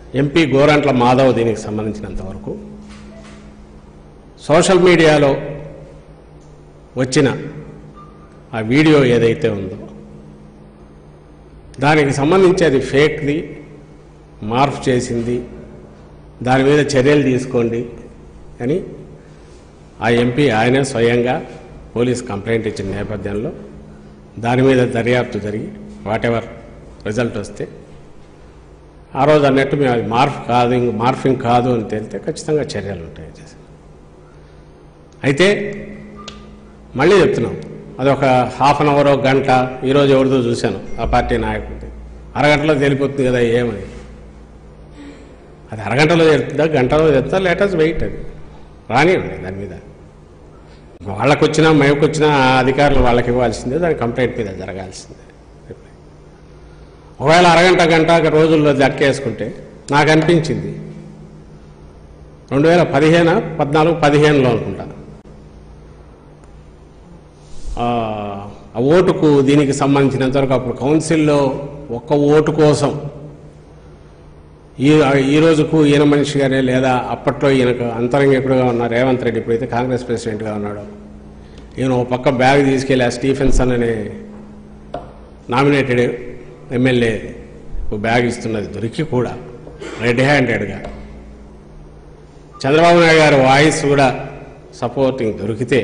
MP Gorantla Madhav దీనికి సంబంధించినంతవరకు social మీడియాలో వచ్చిన ఆ వీడియో ఏదైతే ఉందో దానికి సంబంధించి అది ఫేక్ది, మార్పు చేసింది, దాని మీద చర్యలు తీసుకోండి అని ఆ ఎంపీ ఆయనే స్వయంగా పోలీస్ కంప్లైంట్ ఇచ్చిన నేపథ్యంలో దాని మీద దర్యాప్తు జరిగి వాటెవర్ రిజల్ట్ వస్తే ఆ రోజు అన్నట్టు మేము అది మార్ఫింగ్ కాదు అని తేలితే ఖచ్చితంగా చర్యలు ఉంటాయి. అయితే మళ్ళీ చెప్తున్నాం, అదొక హాఫ్ అన్ అవర్, గంట, ఈరోజు ఎవరిదో చూశాను ఆ పార్టీ నాయకుడిది, అరగంటలో తేలిపోతుంది కదా ఏమని. అది అరగంటలో తెలుస్తుందా, గంటలో తెలుస్తుందా, లేటెస్ట్ వెయిట్ అది రానివ్వండి. దాని మీద వాళ్ళకు వచ్చినా మేమకు వచ్చినా అధికారులు వాళ్ళకి ఇవ్వాల్సిందే, దాని కంప్లైంట్ మీద జరగాల్సిందే. ఒకవేళ అరగంట, గంట రోజుల్లో లెక్కేసుకుంటే నాకు అనిపించింది 2015, 14, 15లో అనుకుంటా ఆ ఓటుకు దీనికి సంబంధించినంతవరకు అప్పుడు కౌన్సిల్లో ఒక్క ఓటు కోసం ఈ రోజుకు ఈయన మనిషి గారే లేదా అప్పట్లో ఈయనకు అంతరంగికుడుగా ఉన్న రేవంత్ రెడ్డి ఇప్పుడైతే కాంగ్రెస్ ప్రెసిడెంట్గా ఉన్నాడు, ఈయన ఒక పక్క బ్యాగ్ తీసుకెళ్ళి ఆ స్టీఫెన్సన్ అనే నామినేటెడ్ ఎమ్మెల్యే బ్యాగ్ ఇస్తున్నది దొరికి కూడా రెడ్ హ్యాండెడ్గా చంద్రబాబు నాయుడు గారి వాయిస్ కూడా సపోర్టింగ్ దొరికితే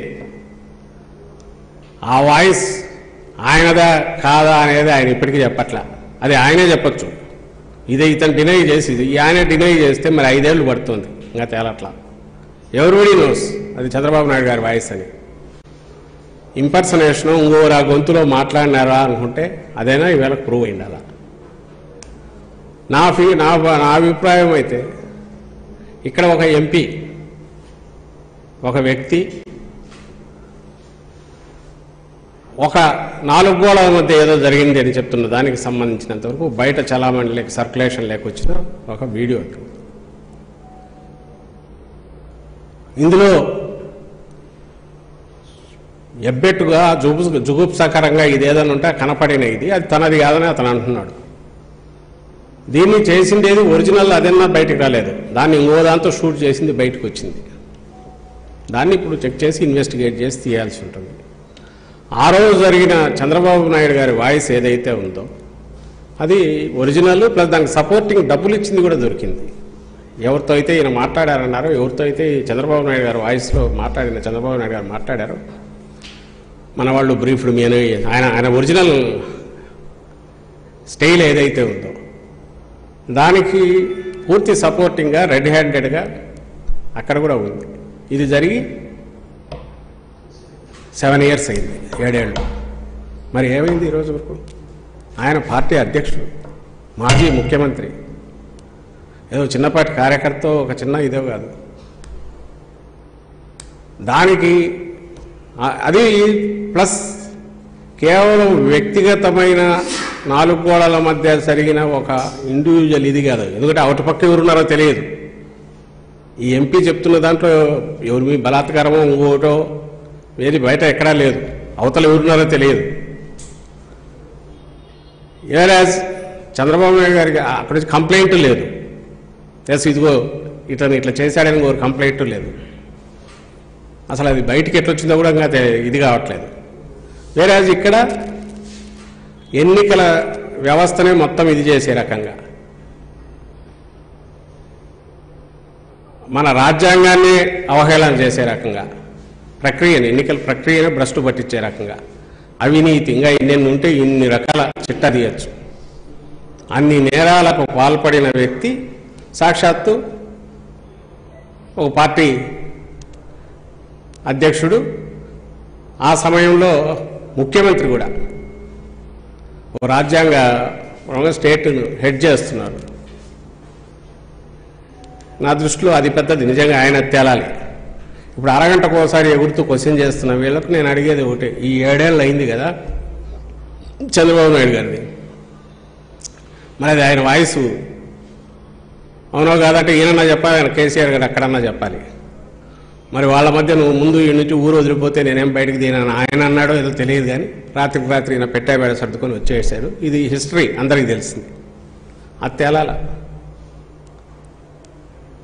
ఆ వాయిస్ ఆయనదా కాదా అనేది ఆయన ఇప్పటికీ చెప్పట్లా, అది ఆయనే చెప్పచ్చు. ఇదే ఇతను డినై చేసి ఆయన డినై చేస్తే మరి 5 ఏళ్ళు పడుతుంది, ఇంకా తేలట్లా. ఎవరిబడి నోస్ అది చంద్రబాబు నాయుడు గారి వాయిస్ అని. ఇంపర్సనేషను ఇంకోరు ఆ గొంతులో మాట్లాడినారా అనుకుంటే అదైనా ఈవేళ ప్రూవ్ అయింది. అలా నా అభిప్రాయం అయితే ఇక్కడ ఒక ఎంపీ, ఒక వ్యక్తి ఒక 4 గోడల మధ్య ఏదో జరిగింది అని చెప్తున్న దానికి సంబంధించినంతవరకు బయట చలామణి సర్క్యులేషన్ లేకొచ్చిన ఒక వీడియో. ఇందులో ఎబ్బెట్టుగా జుగుప్సాకరంగా ఇదేదైనా ఉంటే కనపడిన అది తనది కాదని అతను అంటున్నాడు. దీన్ని చేసిండేది ఒరిజినల్ అదన్నా బయటకు రాలేదు, దాన్ని ఇంకో దాంతో షూట్ చేసింది బయటకు వచ్చింది. దాన్ని ఇప్పుడు చెక్ చేసి ఇన్వెస్టిగేట్ చేసి తీయాల్సి ఉంటుంది. ఆ రోజు జరిగిన చంద్రబాబు నాయుడు గారి వాయిస్ ఏదైతే ఉందో అది ఒరిజినల్, ప్లస్ దానికి సపోర్టింగ్ డబ్బులు ఇచ్చింది కూడా దొరికింది. ఎవరితో అయితే ఈయన మాట్లాడారన్నారో, ఎవరితో అయితే చంద్రబాబు నాయుడు గారి వాయిస్లో చంద్రబాబు నాయుడు గారు మాట్లాడారో మన వాళ్ళు బ్రీఫ్డ్ మీ అని ఆయన ఒరిజినల్ స్టైల్ ఏదైతే ఉందో దానికి పూర్తి సపోర్టింగ్గా రెడ్ హ్యాండెడ్గా అక్కడ కూడా ఉంది. ఇది జరిగి 7 years అయింది, 7 ఏళ్ళు. మరి ఏమైంది ఈరోజు వరకు? ఆయన పార్టీ అధ్యక్షుడు, మాజీ ముఖ్యమంత్రి, ఏదో చిన్నపాటి కార్యకర్త ఒక చిన్న ఇదే కాదు. దానికి అది ప్లస్ కేవలం వ్యక్తిగతమైన 4 గోడల మధ్య జరిగిన ఒక ఇండివిజువల్ ఇది కాదు. ఎందుకంటే అవతపక్క ఎవరున్నారో తెలియదు. ఈ ఎంపీ చెప్తున్న దాంట్లో ఎవరు మీ బలాత్కారమో ఇంకోటో వేరే బయట ఎక్కడా లేదు, అవతల ఎవరున్నారో తెలియదు. ఏరాజ్ చంద్రబాబు నాయుడు గారికి అక్కడ కంప్లైంట్ లేదు, ఎస్ ఇదిగో ఇతను ఇట్లా చేశాడని ఇంకో కంప్లైంట్ లేదు. అసలు అది బయటికి ఎట్లొచ్చిందో కూడా ఇంకా ఇది కావట్లేదు. వేరాజ్ ఇక్కడ ఎన్నికల వ్యవస్థనే మొత్తం ఇది చేసే రకంగా, మన రాజ్యాంగాన్ని అవహేళన చేసే రకంగా, ప్రక్రియని ఎన్నికల ప్రక్రియను భ్రష్టు పట్టించే రకంగా, అవినీతి ఇంకా ఎన్నెన్ని ఉంటే ఇన్ని రకాల చిట్టా తీయచ్చు. అన్ని నేరాలకు పాల్పడిన వ్యక్తి సాక్షాత్తు ఒక పార్టీ అధ్యక్షుడు, ఆ సమయంలో ముఖ్యమంత్రి కూడా ఒక రాజ్యాంగ స్టేట్ను హెడ్ చేస్తున్నారు. నా దృష్టిలో అది పెద్దది, నిజంగా ఆయన తేలాలి. ఇప్పుడు అరగంటకు ఒకసారి ఎగురుతూ క్వశ్చన్ చేస్తున్న వీళ్ళకు నేను అడిగేది ఒకటే, ఈ 7 ఏళ్ళు అయింది కదా చంద్రబాబు నాయుడు గారిది, మరి అది ఆయన వాయిస్ అవునో కాదంటే ఈయనన్నా చెప్పాలి, ఆయన కేసీఆర్ గారు అక్కడన్నా చెప్పాలి. మరి వాళ్ళ మధ్య నువ్వు ముందు ఈ నుంచి ఊరు వదిలిపోతే నేనేం బయటకు దిగినాను ఆయన అన్నాడో ఏదో తెలియదు, కానీ రాత్రికి రాత్రి ఈయన పెట్టాబేడ సర్దుకొని వచ్చేసాడు. ఇది హిస్టరీ అందరికీ తెలిసింది, అది తేలాల.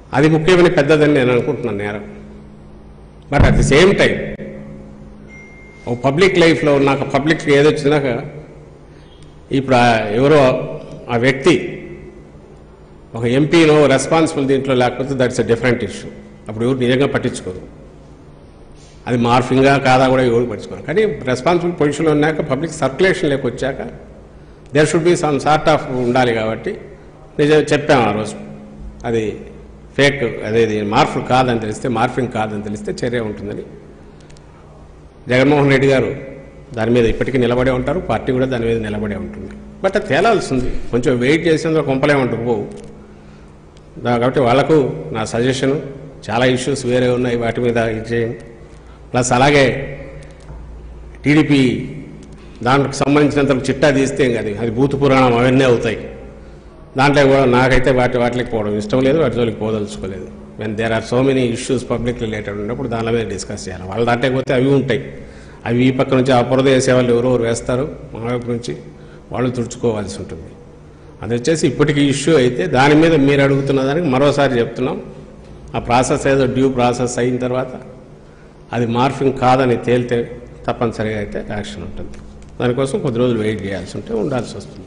అది ముఖ్యమైన పెద్దదని నేను అనుకుంటున్నాను నేరం. But at the same time ఓ పబ్లిక్ లైఫ్లో నాకు పబ్లిక్ ఏదొచ్చినాక ఇప్పుడు ఎవరో ఆ వ్యక్తి ఒక ఎంపీనో రెస్పాన్సిబుల్ దీంట్లో లేకపోతే దట్స్ ఎ డిఫరెంట్ ఇష్యూ. అప్పుడు ఎవరు నిజంగా పట్టించుకోరు. అది మార్ఫింగా కాదా కూడా ఎవరు పట్టించుకోరు. కానీ రెస్పాన్సిబుల్ పొజిషన్లో ఉన్నాక పబ్లిక్ సర్క్యులేషన్లోకి వచ్చాక there should be some sort of ఉండాలి. కాబట్టి నిజం చెప్పాము ఆ రోజు. అది ఫేక్, అదేది మార్ఫింగ్ కాదని తెలిస్తే చర్య ఉంటుందని జగన్మోహన్ రెడ్డి గారు దాని మీద ఇప్పటికీ నిలబడే ఉంటారు. పార్టీ కూడా దాని మీద నిలబడే ఉంటుంది. బట్ అది తేలాల్సింది. కొంచెం వెయిట్ చేసేందుకు కొంపలే ఉంటుంది పోవు. కాబట్టి వాళ్ళకు నా సజెషను, చాలా ఇష్యూస్ వేరే ఉన్నాయి, వాటి మీద ఇచ్చేయండి. ప్లస్ అలాగే టీడీపీ దానికి సంబంధించినంతకు చిట్టా తీస్తే అది భూత పురాణం అవన్నీ అవుతాయి. దాంట్లో కూడా నాకైతే వాటికి పోవడం ఇష్టం లేదు, వాటి జోలికి పోదలుచుకోలేదు. When there are so many issues public related ఉన్నప్పుడు దాని మీద డిస్కస్ చేయాలి. వాళ్ళ దాంట్లో పోతే అవి ఉంటాయి. అవి ఈ పక్క నుంచి ఆ బురద వేసే వాళ్ళు ఎవరెవరు వేస్తారు, మా వైపు నుంచి వాళ్ళు తుడుచుకోవాల్సి ఉంటుంది. అది వచ్చేసి ఇప్పటికీ ఇష్యూ అయితే దాని మీద మీరు అడుగుతున్న దానికి మరోసారి చెప్తున్నాం. ఆ ప్రాసెస్ ఏదో డ్యూ ప్రాసెస్ అయిన తర్వాత అది మార్ఫింగ్ కాదని తేలితే తప్పనిసరిగా అయితే యాక్షన్ ఉంటుంది. దానికోసం కొద్ది రోజులు వెయిట్ చేయాల్సి ఉండాల్సి వస్తుంది.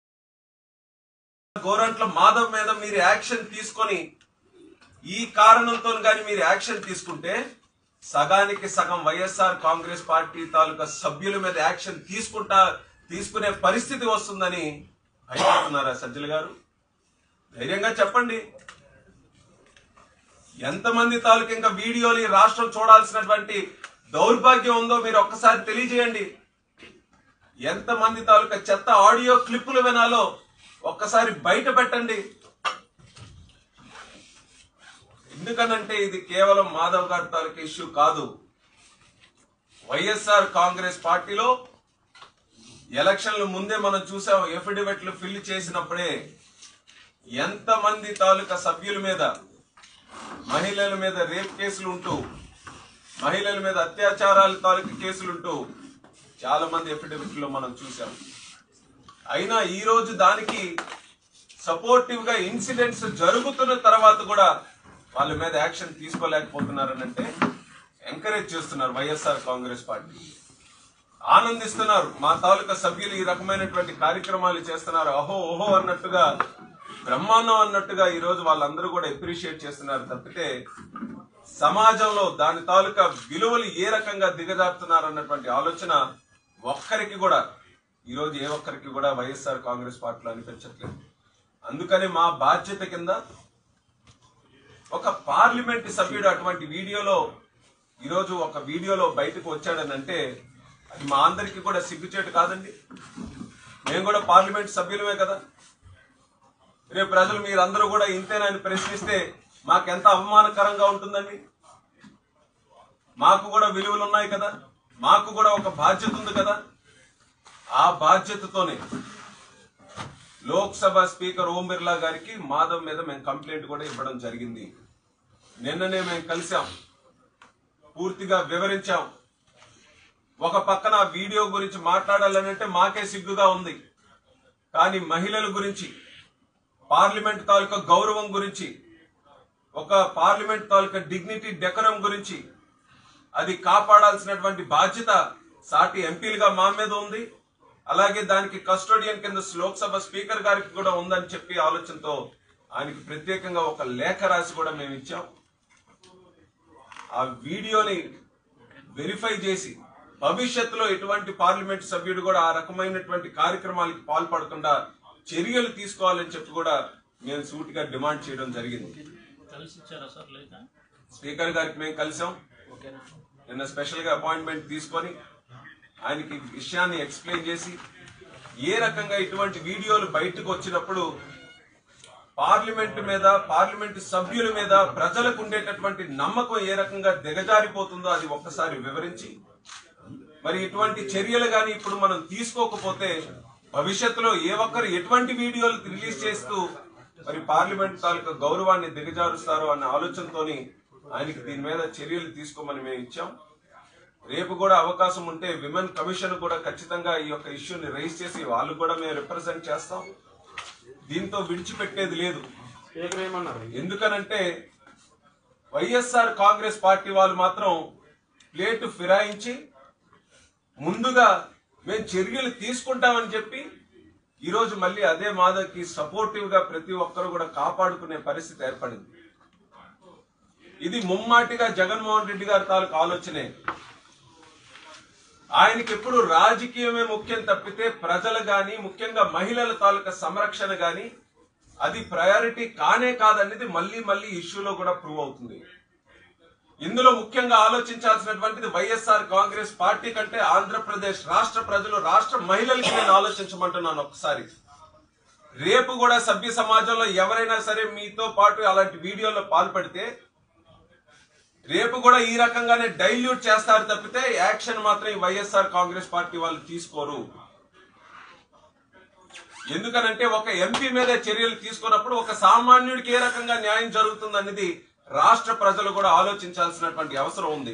గోరంట్ల మాధవ్ మీద మీరు యాక్షన్ తీసుకొని ఈ కారణంతో కానీ మీరు యాక్షన్ తీసుకుంటే సగానికి సగం వైఎస్ఆర్ కాంగ్రెస్ పార్టీ తాలూకా సభ్యుల మీద యాక్షన్ తీసుకునే పరిస్థితి వస్తుందని భయపడుతున్నారా సజ్జల గారు? ధైర్యంగా చెప్పండి. ఎంతమంది తాలూకా ఇంకా వీడియోలు ఈ రాష్ట్రం చూడాల్సినటువంటి దౌర్భాగ్యం ఉందో మీరు ఒక్కసారి తెలియజేయండి. ఎంతమంది తాలూకా చెత్త ఆడియో క్లిప్పులు వినాలో ఒక్కసారి బయట పెట్టండి. ఎందుకనంటే ఇది కేవలం మాధవ్ గారి తాలూకా ఇష్యూ కాదు. వైఎస్ఆర్ కాంగ్రెస్ పార్టీలో ఎలక్షన్ల ముందే మనం చూసాం, ఎఫిడవిట్లు ఫిల్ చేసినప్పుడే ఎంతమంది తాలూకా సభ్యుల మీద, మహిళల మీద రేప్ కేసులు ఉంటూ, మహిళల మీద అత్యాచారాల తాలూకా కేసులుంటూ చాలా మంది ఎఫిడవిట్లో మనం చూసాం. అయినా ఈ రోజు దానికి సపోర్టివ్ గా ఇన్సిడెంట్స్ జరుగుతున్న తర్వాత కూడా వాళ్ళ మీద యాక్షన్ తీసుకోలేకపోతున్నారనంటే ఎంకరేజ్ చేస్తున్నారు వైఎస్ఆర్ కాంగ్రెస్ పార్టీ. ఆనందిస్తున్నారు, మా తాలూకా సభ్యులు ఈ రకమైనటువంటి కార్యక్రమాలు చేస్తున్నారు, అహో ఓహో అన్నట్టుగా, బ్రహ్మాండం అన్నట్టుగా ఈ రోజు వాళ్ళందరూ కూడా అప్రిషియేట్ చేస్తున్నారు. తప్పితే సమాజంలో దాని తాలూకా విలువలు ఏ రకంగా దిగజారుతున్నారు అన్నటువంటి ఆలోచన ఒక్కరికి కూడా ఈ రోజు ఏ ఒక్కరికి కూడా వైఎస్ఆర్ కాంగ్రెస్ పార్టీలో అనిపించట్లేదు. అందుకని మా బాధ్యత కింద ఒక పార్లమెంట్ సభ్యుడు అటువంటి వీడియోలో ఈరోజు ఒక వీడియోలో బయటకు వచ్చాడనంటే అది మా అందరికీ కూడా సిగ్గుచేటు కాదండి. మేము కూడా పార్లమెంట్ సభ్యులమే కదా. రేపు ప్రజలు మీరందరూ కూడా ఇంతేనని ప్రశ్నిస్తే మాకెంత అవమానకరంగా ఉంటుందండి. మాకు కూడా విలువలు ఉన్నాయి కదా, మాకు కూడా ఒక బాధ్యత ఉంది కదా. ఆ బాధ్యతతోనే లోక్సభ స్పీకర్ ఓం బిర్లా గారికి మాధవ్ మీద మేము కంప్లైంట్ కూడా ఇవ్వడం జరిగింది. నిన్ననే మేము కలిసాం, పూర్తిగా వివరించాం. ఒక పక్కన వీడియో గురించి మాట్లాడాలనంటే మాకే సిగ్గుగా ఉంది. కానీ మహిళల గురించి, పార్లమెంట్ తాలూకా గౌరవం గురించి, ఒక పార్లమెంట్ తాలూకా డిగ్నిటీ డెకరం గురించి అది కాపాడాల్సినటువంటి బాధ్యత సాటి ఎంపీలుగా మా మీద ఉంది. అలాగే దానికి కస్టోడియన్ కింద లోక్సభ స్పీకర్ గారికి కూడా ఉందని చెప్పి ఆలోచనతో ఆయనకి ప్రత్యేకంగా ఒక లేఖ రాసి కూడా మేము ఇచ్చాం. ఆ వీడియోని వెరిఫై చేసి భవిష్యత్తులో ఎటువంటి పార్లమెంట్ సభ్యుడు కూడా ఆ రకమైనటువంటి కార్యక్రమాలకి పాల్పడకుండా చర్యలు తీసుకోవాలని చెప్పి కూడా మేము సూటిగా డిమాండ్ చేయడం జరిగింది. స్పీకర్ గారికి మేము కలిసాం. నిన్న స్పెషల్ గా అపాయింట్మెంట్ తీసుకొని ఆయనకి విషయాన్ని ఎక్స్ప్లెయిన్ చేసి ఏ రకంగా ఇటువంటి వీడియోలు బయటకు వచ్చినప్పుడు పార్లమెంట్ మీద, పార్లమెంట్ సభ్యుల మీద ప్రజలకు ఉండేటటువంటి నమ్మకం ఏ రకంగా దిగజారిపోతుందో అది ఒక్కసారి వివరించి, మరి ఇటువంటి చర్యలు గాని ఇప్పుడు మనం తీసుకోకపోతే భవిష్యత్తులో ఏ ఒక్కరు ఎటువంటి వీడియోలు రిలీజ్ చేస్తూ మరి పార్లమెంట్ తాలూకా గౌరవాన్ని దిగజారుస్తారు అన్న ఆలోచనతోని ఆయనకి దీని మీద చర్యలు తీసుకోమని మేము ఇచ్చాం. రేపు కూడా అవకాశం ఉంటే విమెన్ కమిషన్ కూడా ఖచ్చితంగా ఈ యొక్క ఇష్యూని రైజ్ చేసి వాళ్ళు కూడా మేము రిప్రజెంట్ చేస్తాం. దీంతో విడిచిపెట్టేది లేదు. ఎందుకనంటే వైఎస్ఆర్ కాంగ్రెస్ పార్టీ వాళ్ళు మాత్రం ప్లేటు ఫిరాయించి ముందుగా మేము చర్యలు తీసుకుంటామని చెప్పి ఈరోజు మళ్ళీ అదే మాధవ్కి సపోర్టివ్ గా ప్రతి ఒక్కరు కూడా కాపాడుకునే పరిస్థితి ఏర్పడింది. ఇది ముమ్మాటిగా జగన్మోహన్ రెడ్డి గారి తాలూకు ఆలోచనే. ఆయనకి ఎప్పుడు రాజకీయమే ముఖ్యం తప్పితే ప్రజలు గాని, ముఖ్యంగా మహిళల తాలూకా సంరక్షణ గాని అది ప్రయారిటీ కానే కాదనేది మళ్ళీ మళ్ళీ ఇష్యూలో కూడా ప్రూవ్ అవుతుంది. ఇందులో ముఖ్యంగా ఆలోచించాల్సినటువంటిది వైఎస్ఆర్ కాంగ్రెస్ పార్టీ కంటే ఆంధ్రప్రదేశ్ రాష్ట్ర ప్రజలు, రాష్ట్ర మహిళలకి నేను ఆలోచించమంటున్నాను ఒకసారి. రేపు కూడా సభ్య సమాజంలో ఎవరైనా సరే మీతో పాటు అలాంటి వీడియోలో పాల్పడితే రేపు కూడా ఈ రకంగానే డైల్యూట్ చేస్తారు తప్పితే యాక్షన్ మాత్రం ఈ వైఎస్ఆర్ కాంగ్రెస్ పార్టీ వాళ్ళు తీసుకోరు. ఎందుకనంటే ఒక ఎంపీ మీద చర్యలు తీసుకున్నప్పుడు ఒక సామాన్యుడికి ఏ రకంగా న్యాయం జరుగుతుందనేది రాష్ట్ర ప్రజలు కూడా ఆలోచించాల్సినటువంటి అవసరం ఉంది.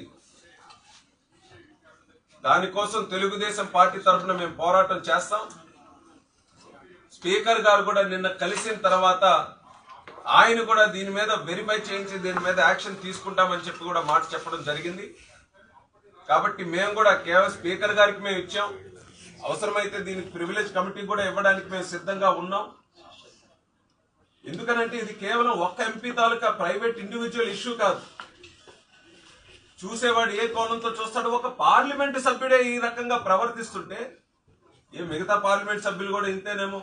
దానికోసం తెలుగుదేశం పార్టీ తరఫున మేము పోరాటం చేస్తాం. స్పీకర్ గారు కూడా నిన్న కలిసిన తర్వాత ఆయన కూడా దీని మీద వెరిఫై చేయించి దీని మీద యాక్షన్ తీసుకుంటామని చెప్పి కూడా మాట చెప్పడం జరిగింది. కాబట్టి మేము కూడా కేవలం స్పీకర్ గారికి మేము ఇచ్చాం. అవసరమైతే దీనికి ప్రివిలేజ్ కమిటీ కూడా ఇవ్వడానికి మేము సిద్ధంగా ఉన్నాం. ఎందుకనంటే ఇది కేవలం ఒక్క ఎంపీ తాలూకా ప్రైవేట్ ఇండివిజువల్ ఇష్యూ కాదు. చూసేవాడు ఏ కోణంతో చూస్తాడు. ఒక పార్లమెంటు సభ్యుడే ఈ రకంగా ప్రవర్తిస్తుంటే మిగతా పార్లమెంట్ సభ్యులు కూడా ఇంతేనేమో.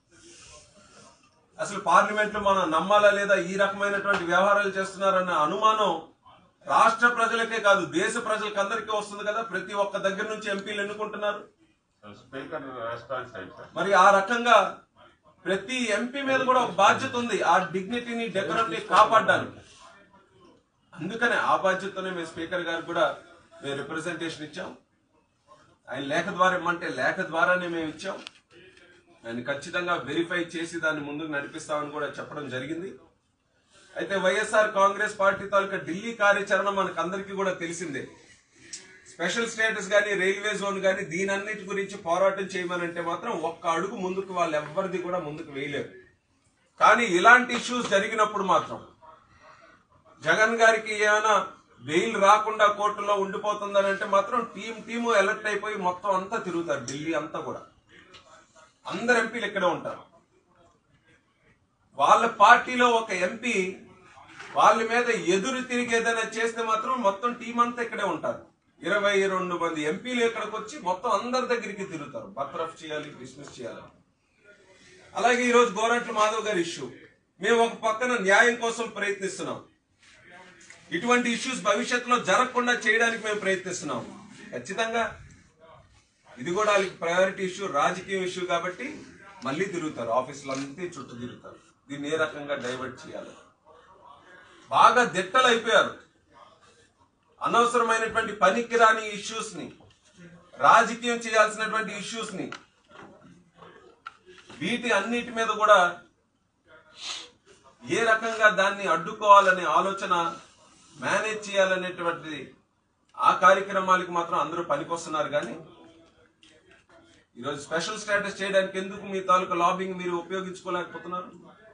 అసలు పార్లమెంట్ లో మనం నమ్మాలా లేదా ఈ రకమైనటువంటి వ్యవహారాలు చేస్తున్నారన్న అనుమానం రాష్ట్ర ప్రజలకే కాదు దేశ ప్రజలకు అందరికీ వస్తుంది కదా. ప్రతి ఒక్క దగ్గర నుంచి ఎంపీలు ఎన్నుకుంటున్నారు. మరి ఆ రకంగా ప్రతి ఎంపీ మీద కూడా ఒక బాధ్యత ఉంది, ఆ డిగ్నిటీని డెకోరమ్ని కాపాడడానికి. అందుకనే ఆ బాధ్యతనే మేము స్పీకర్ గారికి కూడా మేము రిప్రజెంటేషన్ ఇచ్చాం. ఆయన లేఖ ద్వారా ఇమ్మంటే లేఖ ద్వారానే మేము ఇచ్చాం. ఆయన ఖచ్చితంగా వెరిఫై చేసి దాన్ని ముందుకు నడిపిస్తామని కూడా చెప్పడం జరిగింది. అయితే వైఎస్ఆర్ కాంగ్రెస్ పార్టీ తాలూకా ఢిల్లీ కార్యాచరణ మనకు అందరికీ కూడా తెలిసిందే. స్పెషల్ స్టేటస్ గానీ, రైల్వే జోన్ గానీ దీనన్నిటి గురించి పోరాటం చేయమనంటే మాత్రం ఒక్క అడుగు ముందుకు వాళ్ళు ఎవరిది కూడా ముందుకు వేయలేరు. కానీ ఇలాంటి ఇష్యూస్ జరిగినప్పుడు మాత్రం జగన్ గారికి ఏమైనా బెయిల్ రాకుండా కోర్టులో ఉండిపోతుందని అంటే మాత్రం టీము అలర్ట్ అయిపోయి మొత్తం అంతా తిరుగుతారు. ఢిల్లీ అంతా కూడా అందరు ఎంపీలు ఇక్కడే ఉంటారు. వాళ్ళ పార్టీలో ఒక ఎంపీ వాళ్ళ మీద ఎదురు తిరిగి ఏదైనా చేస్తే మాత్రం మొత్తం టీం అంతా ఇక్కడే ఉంటారు. 22 మంది ఎంపీలు ఇక్కడికి వచ్చి మొత్తం అందరి దగ్గరికి తిరుగుతారు. బర్తరఫ్ చేయాలి, డిస్మిస్ చేయాలి. అలాగే ఈరోజు గోరంట్ల మాధవ్ గారి ఇష్యూ మేము ఒక పక్కన న్యాయం కోసం ప్రయత్నిస్తున్నాం. ఇటువంటి ఇష్యూస్ భవిష్యత్తులో జరగకుండా చేయడానికి మేము ప్రయత్నిస్తున్నాం. ఖచ్చితంగా ఇది కూడా వాళ్ళకి ప్రయారిటీ ఇష్యూ, రాజకీయ ఇష్యూ కాబట్టి మళ్ళీ తిరుగుతారు. ఆఫీసులంతా చుట్టూ తిరుగుతారు. దీన్ని ఏ రకంగా డైవర్ట్ చేయాలి. బాగా దిట్టలు అయిపోయారు. అనవసరమైనటువంటి పనికిరాని ఇష్యూస్ ని, రాజకీయం చేయాల్సినటువంటి ఇష్యూస్ ని, వీటి అన్నిటి మీద కూడా ఏ రకంగా దాన్ని అడ్డుకోవాలనే ఆలోచన, మేనేజ్ చేయాలనేటువంటి ఆ కార్యక్రమాలకు మాత్రం అందరూ పనికొస్తున్నారు. కానీ ఈరోజు స్పెషల్ స్టేటస్ చేయడానికి ఎందుకు మీ తాలూకా లాబింగ్ మీరు ఉపయోగించుకోలేకపోతున్నారు?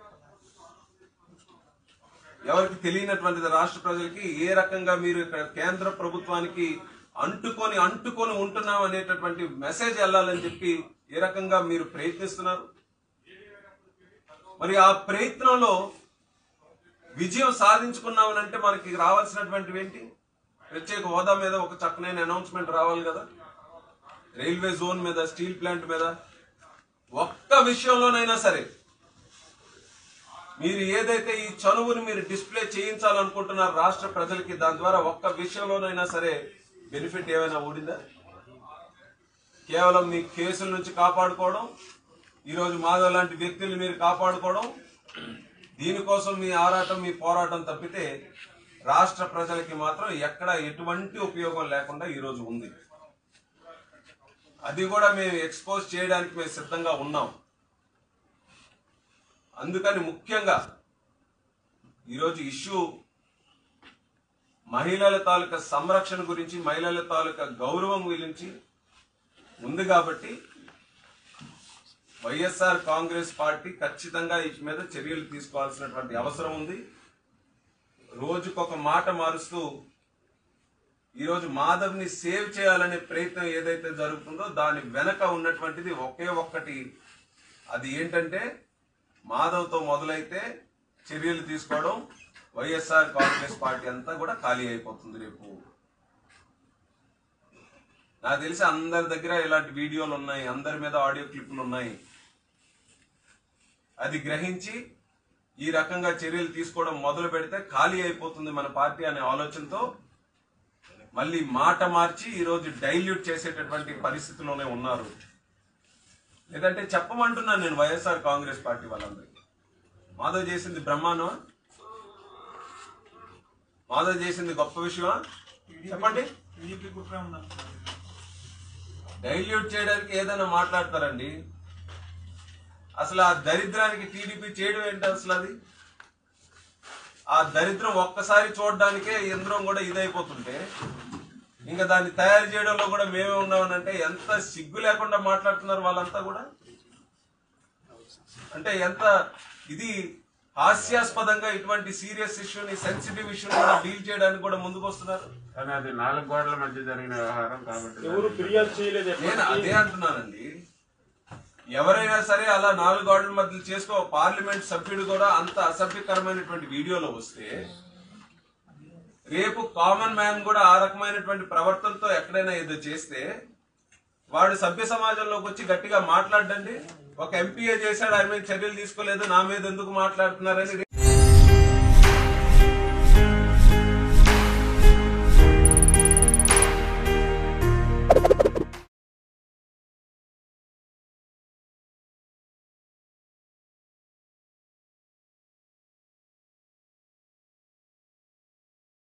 ఎవరికి తెలియనటువంటిది రాష్ట్ర ప్రజలకి ఏ రకంగా మీరు ఇక్కడ కేంద్ర ప్రభుత్వానికి అంటుకొని ఉంటున్నాం అనేటటువంటి మెసేజ్ వెళ్ళాలని చెప్పి ఏ రకంగా మీరు ప్రయత్నిస్తున్నారు. మరి ఆ ప్రయత్నంలో విజయం సాధించుకున్నామనంటే మనకి రావాల్సినటువంటివి ఏంటి? ప్రత్యేక హోదా మీద ఒక చక్కనైన అనౌన్స్మెంట్ రావాలి కదా. రైల్వే జోన్ మీద, స్టీల్ ప్లాంట్ మీద ఒక్క విషయంలోనైనా సరే మీరు ఏదైతే ఈ చనువుని మీరు డిస్ప్లే చేయించాలనుకుంటున్నారు రాష్ట్ర ప్రజలకి, దాని ద్వారా ఒక్క విషయంలోనైనా సరే బెనిఫిట్ ఏమైనా ఊడిందా? కేవలం మీ కేసుల నుంచి కాపాడుకోవడం, ఈరోజు మాధవ్ లాంటి వ్యక్తులు మీరు కాపాడుకోవడం, దీనికోసం మీ ఆరాటం, మీ పోరాటం తప్పితే రాష్ట్ర ప్రజలకి మాత్రం ఎక్కడ ఎటువంటి ఉపయోగం లేకుండా ఈరోజు ఉంది. అది కూడా మేము ఎక్స్పోజ్ చేయడానికి మేము సిద్ధంగా ఉన్నాం. అందుకని ముఖ్యంగా ఈరోజు ఇష్యూ మహిళల తాలూకా సంరక్షణ గురించి, మహిళల తాలూకా గౌరవం గురించి ఉంది. కాబట్టి వైఎస్ఆర్ కాంగ్రెస్ పార్టీ ఖచ్చితంగా ఈ మీద చర్యలు తీసుకోవాల్సినటువంటి అవసరం ఉంది. రోజుకొక మాట మారుస్తూ ఈరోజు మాధవ్ని సేవ్ చేయాలనే ప్రయత్నం ఏదైతే జరుగుతుందో దాని వెనక ఉన్నటువంటిది ఒకే ఒక్కటి. అది ఏంటంటే మాధవ్తో మొదలైతే చర్యలు తీసుకోవడం, వైఎస్ఆర్ కాంగ్రెస్ పార్టీ అంతా కూడా ఖాళీ అయిపోతుంది రేపు. నాకు తెలిసి అందరి దగ్గర ఇలాంటి వీడియోలు ఉన్నాయి, అందరి మీద ఆడియో క్లిప్లు ఉన్నాయి. అది గ్రహించి ఈ రకంగా చర్యలు తీసుకోవడం మొదలు పెడితే ఖాళీ అయిపోతుంది మన పార్టీ అనే ఆలోచనతో మళ్ళీ మాట మార్చి ఈరోజు డైల్యూట్ చేసేటటువంటి పరిస్థితిలోనే ఉన్నారు. లేదంటే చెప్పమంటున్నాను నేను వైఎస్ఆర్ కాంగ్రెస్ పార్టీ వాళ్ళందరికీ, మాధవ్ చేసింది బ్రహ్మాండమా, మాధవ్ చేసింది గొప్ప విషయమా చెప్పండి. డైల్యూట్ చేయడానికి ఏదైనా మాట్లాడతారండి. అసలు ఆ దరిద్రానికి టీడీపీ చేయడం ఏంటి అసలు? అది ఆ దరిద్రం ఒక్కసారి చూడడానికే ఇంద్రం కూడా ఇదైపోతుంటే ఇంకా దాన్ని తయారు చేయడంలో కూడా మేమే ఉన్నామనంటే ఎంత సిగ్గు లేకుండా మాట్లాడుతున్నారు వాళ్ళంతా కూడా. అంటే ఎంత ఇది హాస్యాస్పదంగా ఇటువంటి సీరియస్ ఇష్యూని, సెన్సిటివ్ ఇష్యూని కూడా డీల్ చేయడానికి కూడా ముందుకు వస్తున్నారు. కానీ అది 4 గోడల మధ్య జరిగిన వ్యవహారం కాబట్టి ఎవరు ఫిర్యాదు చేయలేదు. నేను అదే అంటున్నానండి. ఎవరైనా సరే అలా 4 గోడల మధ్య చేసుకో, పార్లమెంట్ సభ్యుడు కూడా అంత అసభ్యకరమైనటువంటి వీడియోలో వస్తే రేపు కామన్ మ్యాన్ కూడా ఆ రకమైనటువంటి ప్రవర్తనతో ఎక్కడైనా ఏదో చేస్తే వాడు సభ్య సమాజంలోకి వచ్చి గట్టిగా మాట్లాడండి. ఒక ఎంపీఏ చేశాడు, ఆయన మీద చర్యలు తీసుకోలేదు, నా మీద ఎందుకు మాట్లాడుతున్నారని